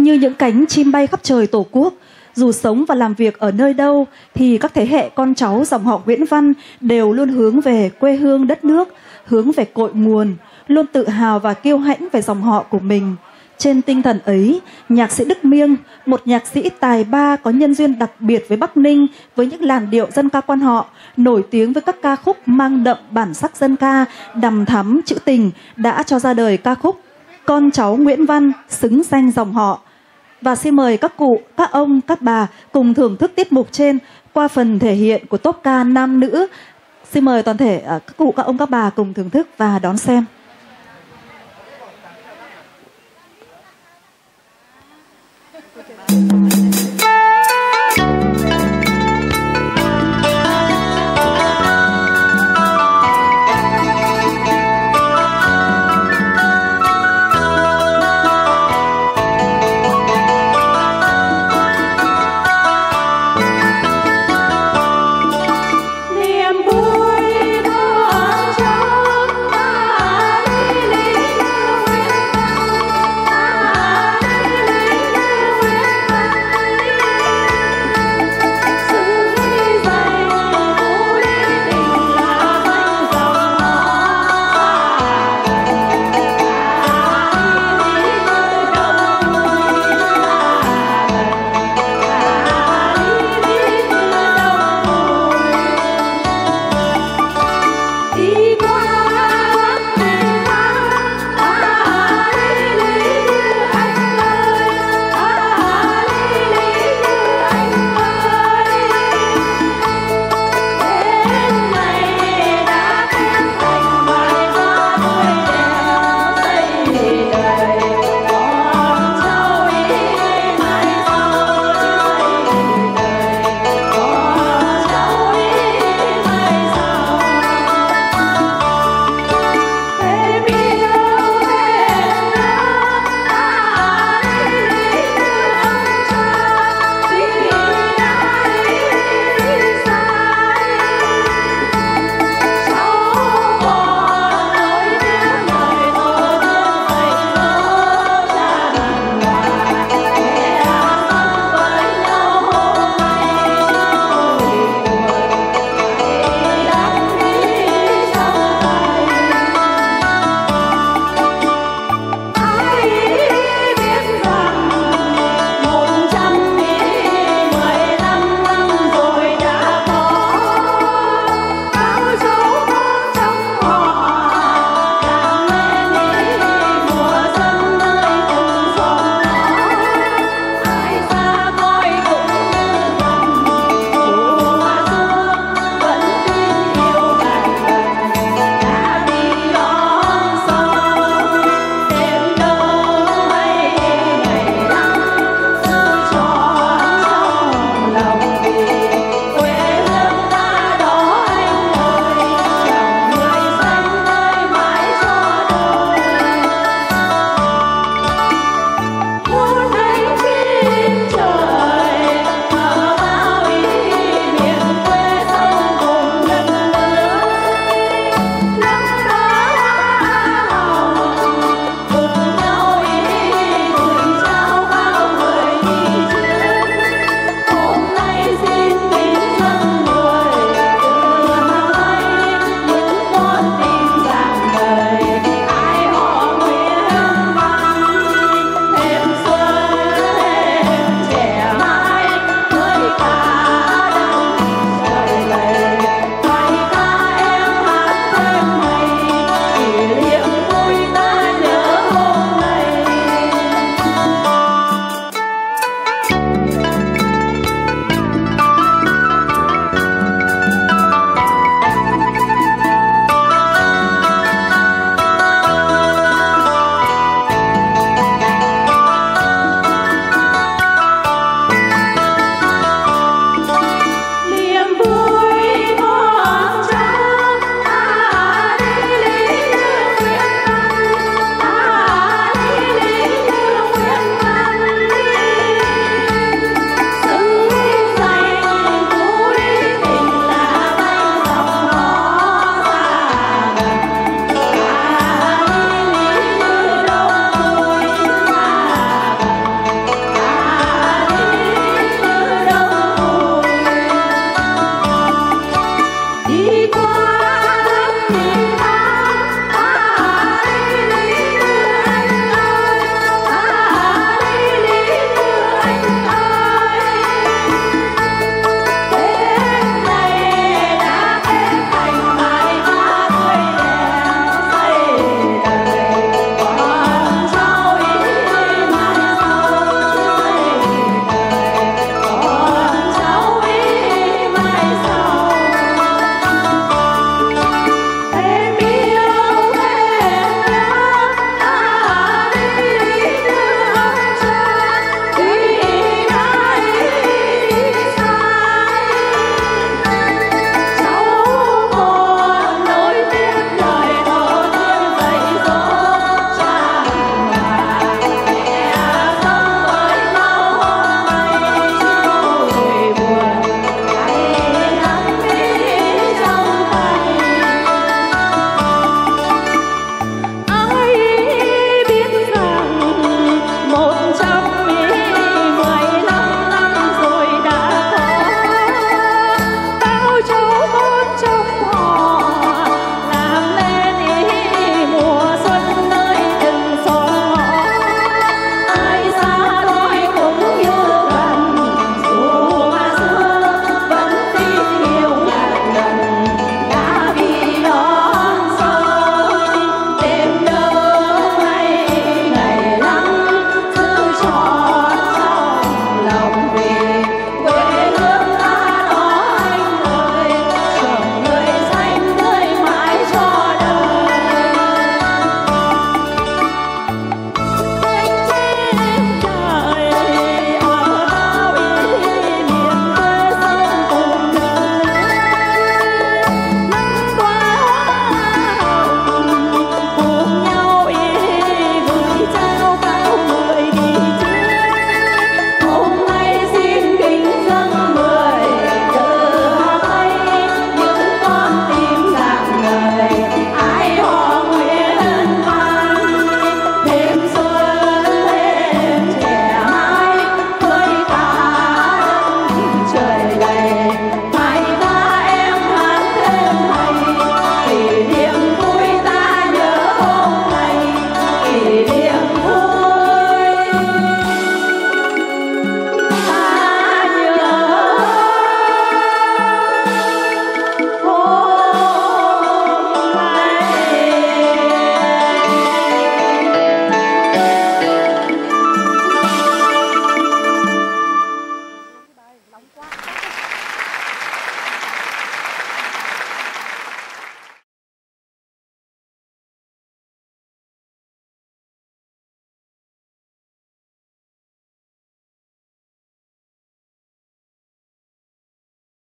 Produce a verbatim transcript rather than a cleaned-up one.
như những cánh chim bay khắp trời Tổ quốc. Dù sống và làm việc ở nơi đâu thì các thế hệ con cháu dòng họ Nguyễn Văn đều luôn hướng về quê hương đất nước, hướng về cội nguồn, luôn tự hào và kiêu hãnh về dòng họ của mình. Trên tinh thần ấy, nhạc sĩ Đức Miêng, một nhạc sĩ tài ba có nhân duyên đặc biệt với Bắc Ninh, với những làn điệu dân ca quan họ, nổi tiếng với các ca khúc mang đậm bản sắc dân ca, đằm thắm trữ tình, đã cho ra đời ca khúc Con cháu Nguyễn Văn xứng danh dòng họ. Và xin mời các cụ, các ông, các bà cùng thưởng thức tiết mục trên qua phần thể hiện của tốp ca nam nữ. Xin mời toàn thể các cụ, các ông, các bà cùng thưởng thức và đón xem.